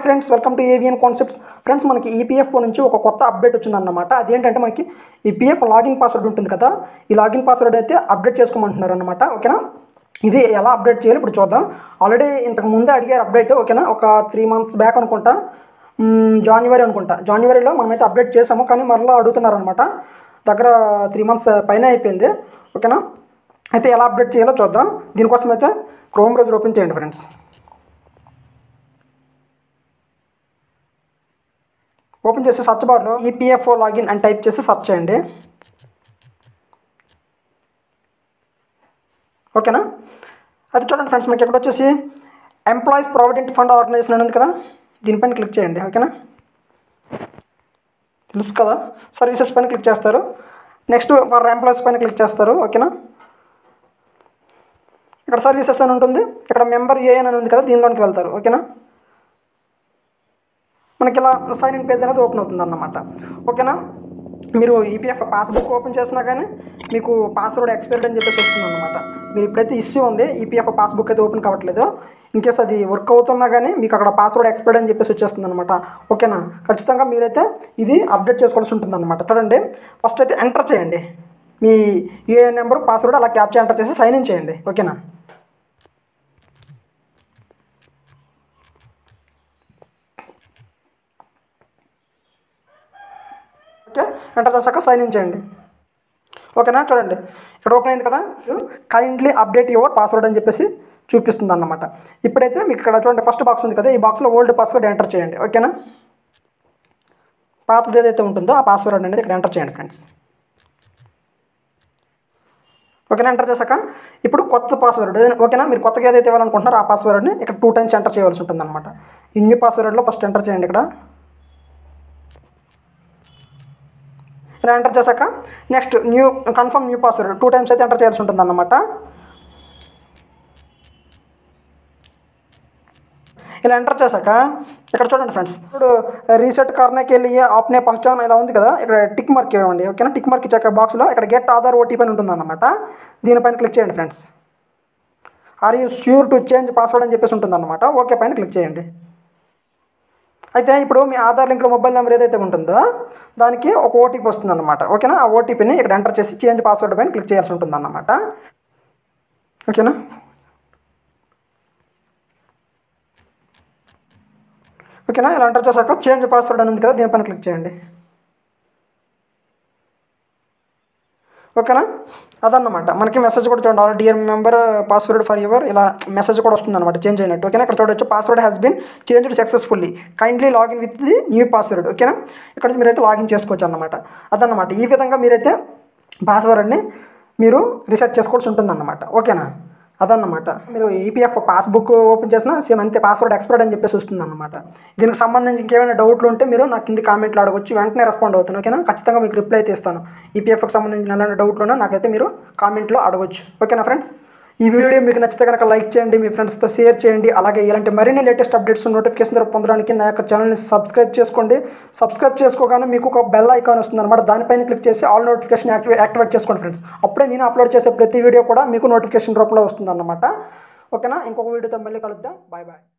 Friends, welcome to AVN concepts. Friends, మనకి EPFO నుంచి ఒక కొత్త అప్డేట్ వచ్చిందన్నమాట. అదేంటంటే మనకి ఈ పీఎఫ్ లాగిన్ పాస్వర్డ్ ఉంటుంది కదా, ఈ లాగిన్ పాస్వర్డ్ అయితే అప్డేట్ చేసుకోమంటున్నారు అనమాట. ఓకేనా, ఇది ఎలా అప్డేట్ చేయాలి ఇప్పుడు చూద్దాం. ఆల్రెడీ ఇంతకు ముందే అడిగారు అప్డేట్. ఓకేనా, ఒక 3 months బ్యాక్ అనుకుంటా, జనవరిలో మనమైతే అప్డేట్ చేసాము, కానీ మరలా అడుగుతున్నారు అనమాట. దగ్గర 3 months పైన అయిపోయింది. ఓకేనా, అయితే ఎలా అప్డేట్ చేయాలో చూద్దాం. దీనికోసం అయితే క్రోమ్ బ్రౌజర్ ఓపెన్ చేయండి ఫ్రెండ్స్. ఓపెన్ చేసి సర్చ్ బార్లో ఈపీఎఫ్ఓ లాగిన్ అని టైప్ చేసి సర్చ్ చేయండి. ఓకేనా, అది చూడండి ఫ్రెండ్స్, మీకు ఇక్కడ వచ్చేసి ఎంప్లాయీస్ ప్రావిడెంట్ ఫండ్ ఆర్గనైజేషన్ అని ఉంది కదా, దీనిపైన క్లిక్ చేయండి. ఓకేనా, తెలుసు కదా, సర్వీసెస్ పైన క్లిక్ చేస్తారు. నెక్స్ట్ ఫర్ ఎంప్లాయీస్ పైన క్లిక్ చేస్తారు. ఓకేనా, ఇక్కడ సర్వీసెస్ అని ఉంటుంది, ఇక్కడ మెంబర్ ఏఎన్ అని ఉంది కదా, దీనిలోనికి వెళ్తారు. ఓకేనా, మనకి ఇలా సైన్ ఇన్ పేజ్ అనేది ఓపెన్ అవుతుంది అన్నమాట. ఓకేనా, మీరు ఈపీఎఫ్ పాస్బుక్ ఓపెన్ చేసినా కానీ మీకు పాస్వర్డ్ ఎక్స్పైర్డ్ అని చెప్పేసి వస్తుంది అన్నమాట. మీరు ఇప్పుడైతే ఇష్యూ ఉంది, ఈపీఎఫ్ పాస్బుక్ అయితే ఓపెన్ కావట్లేదు. ఇన్ కేస్ అది వర్క్ అవుతున్నా కానీ మీకు అక్కడ పాస్వర్డ్ ఎక్స్పైర్డ్ అని చెప్పేసి వచ్చేస్తుంది అనమాట. ఓకేనా, ఖచ్చితంగా మీరైతే ఇది అప్డేట్ చేసుకోవాల్సి ఉంటుంది అనమాట. చూడండి, ఫస్ట్ అయితే ఎంటర్ చేయండి మీ యూఏఎన్ నెంబర్, పాస్వర్డ్, అలా క్యాప్చా ఎంటర్ చేసి సైన్ ఇన్ చేయండి. ఓకేనా, ఓకే, ఎంటర్ చేశాక సైన్ ఇన్ చేయండి. ఓకేనా, చూడండి ఇక్కడ ఓపెన్ అయింది కదా, కైండ్లీ అప్డేట్ యువర్ పాస్వర్డ్ అని చెప్పేసి చూపిస్తుంది అన్నమాట. ఇప్పుడైతే మీకు ఇక్కడ చూడండి ఫస్ట్ బాక్స్ ఉంది కదా, ఈ బాక్స్లో ఓల్డ్ పాస్వర్డ్ ఎంటర్ చేయండి. ఓకేనా, పాతది ఏదైతే ఉంటుందో ఆ పాస్వర్డ్ అనేది ఇక్కడ ఎంటర్ చేయండి ఫ్రెండ్స్. ఓకేనా, ఎంటర్ చేశాక ఇప్పుడు కొత్త పాస్వర్డ్. ఓకేనా, మీరు కొత్తగా ఏదైతే ఇవ్వాలనుకుంటున్నారో ఆ పాస్వర్డ్ని ఇక్కడ 2 times ఎంటర్ చేయవలసి ఉంటుంది అనమాట. ఈ న్యూ పాస్వర్డ్లో ఫస్ట్ ఎంటర్ చేయండి. ఇక్కడ ఇలా ఎంటర్ చేశాక next confirm new password 2 times అయితే ఎంటర్ చేయాల్సి ఉంటుంది అన్నమాట. ఇలా ఎంటర్ చేశాక ఇక్కడ చూడండి ఫ్రెండ్స్, ఇప్పుడు రీసెట్ కార్నకి వెళ్ళి ఆప్నే పహచాన్ ఇలా ఉంది కదా, ఇక్కడ టిక్ మార్క్ ఇవ్వండి. ఓకేనా, టిక్ మార్క్ ఇచ్చాక బాక్స్లో ఇక్కడ గెట్ ఆధార్ ఓటీపీ అని ఉంటుంది అన్నమాట. దీనిపైన క్లిక్ చేయండి friends. Are you sure to change password అని చెప్పేసి ఉంటుంది అన్నమాట. ఓకే పైన క్లిక్ చేయండి. అయితే ఇప్పుడు మీ ఆధార్ లింక్లో మొబైల్ నెంబర్ ఏదైతే ఉంటుందో దానికి ఒక ఓటీపీ వస్తుంది అన్నమాట. ఓకేనా, ఆ ఓటీపీని ఇక్కడ ఎంటర్ చేసి చేంజ్ పాస్వర్డ్ పైన క్లిక్ చేయాల్సి ఉంటుంది అన్నమాట. ఓకేనా, ఓకేనా, ఇలా ఎంటర్ చేశాక చేంజ్ పాస్వర్డ్ అని ఉంది కదా, దీనిపైన క్లిక్ చేయండి. ఓకేనా, అదన్నమాట. మనకి మెసేజ్ కూడా చూడండి, dear member password for your, ఇలా మెసేజ్ కూడా వస్తుంది అనమాట, చేంజ్ అయినట్టు. ఓకేనా, ఇక్కడ చూడవచ్చు password has been changed successfully, kindly login with the new password. ఓకేనా, ఇక్కడ నుంచి మీరైతే లాగిన్ చేసుకోవచ్చు అన్నమాట. అదన్నమాట, ఈ విధంగా మీరైతే పాస్వర్డ్ని మీరు రీసెట్ చేసుకోవాల్సి ఉంటుంది అన్నమాట. ఓకేనా, అదన్నమాట. మీరు ఈపీఎఫ్ పాస్బుక్ ఓపెన్ చేసినా సేమ్ అంతే, పాస్వర్డ్ ఎక్స్పైర్డ్ అని చెప్పేసి వస్తుంది అన్నమాట. దీనికి సంబంధించి ఇంకేమైనా డౌట్లు ఉంటే మీరు నాకు కింద కామెంట్లో అడగొచ్చు, వెంటనే రెస్పాండ్ అవుతాను. ఓకేనా, ఖచ్చితంగా మీకు రిప్లై అయితే ఇస్తాను. ఈపీఎఫ్కి సంబంధించిన ఎలాంటి డౌట్లు ఉన్నా నాకైతే మీరు కామెంట్లో అడగొచ్చు. ఓకేనా ఫ్రెండ్స్, ఈ వీడియో మీకు నచ్చితే కనుక లైక్ చేయండి, మీ ఫ్రెండ్స్తో షేర్ చేయండి. అలాగే ఇలాంటి మరిన్ని లేటెస్ట్ అప్డేట్స్ నోటిఫికేషన్ ద్వారా పొందడానికి నా యొక్క ఛానల్ని సబ్స్క్రైబ్ చేసుకోండి. సబ్స్క్రైబ్ చేసుకోగానే మీకు ఒక బెల్ ఐకాన్ వస్తుంది అనమాట, దానిపైన క్లిక్ చేసి ఆల్ నోటిఫికేషన్ యాక్టివేట్ చేసుకోండి ఫ్రెండ్స్. అప్పుడే నేను అప్లోడ్ చేసే ప్రతి వీడియో కూడా మీకు నోటిఫికేషన్ రూపంలో వస్తుంది అన్నమాట. ఓకేనా, ఇంకొక వీడియోతో మళ్ళీ కలుద్దాం. Bye bye.